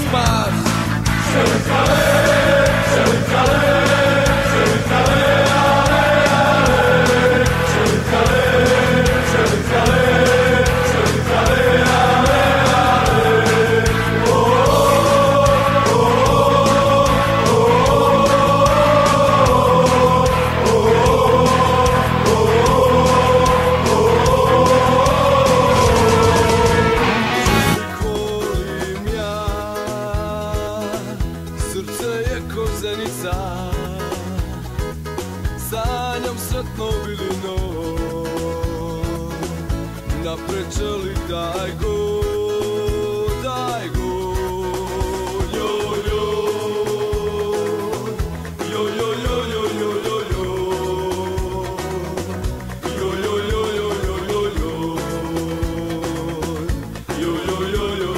Christmas. Sanjam sretno bilino, napred čeli daj go, jo, jo, jo, jo, jo, jo, jo, jo, jo, jo, jo, jo, jo, jo, jo, jo, jo, jo,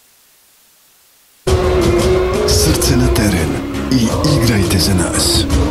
Srce na teren i igrajte za nas.